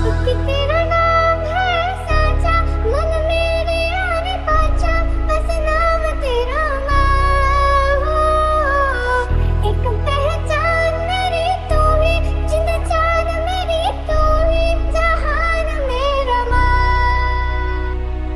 तेरा नाम है साचा, मन मेरे आने पाचा, बस नाम तेरा माँ। एक पहचान मेरी तू ही, जिंद जान मेरी तू ही, जहान मेरा माँ।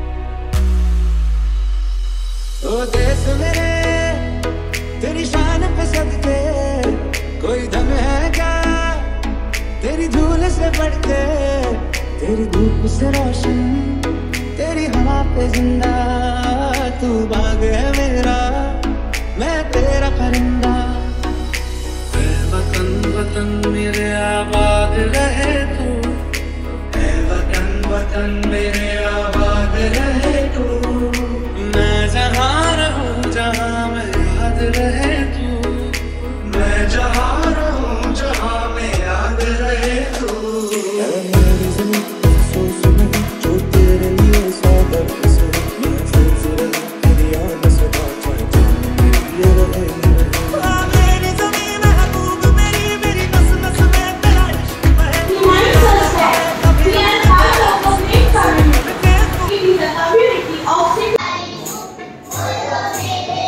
ओ देश मेरे तेरी शान पे सदके, कोई दम है क्या तेरी धूल से बढ़ के, तेरी धूप से रोशन, तेरी हवा पे जिंदा, तू बाग है मेरा, मैं तेरा परिंदा। ऐ वतन वतन मेरे आबाद रहे तू, ऐ वतन वतन मेरे आबाद रहे तू, मैं जहाँ रहूं जहाँ मैं याद रहे तू, मैं जहाँ रहूं जहाँ मैं याद रहे तू। मेरी ज़मीं अफ़सोस नहीं जो तेरे लिए सादर से, मैं फौज रहा तेरी याद सदा चाहे ये रहे। मेरी ज़मीं महबूब मेरी, मेरी नस नस में तेरा इश्क बहे। We are part of a great family. It is a community of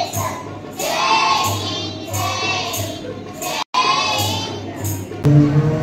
जय हिंद, जय हिंद, जय हिंद।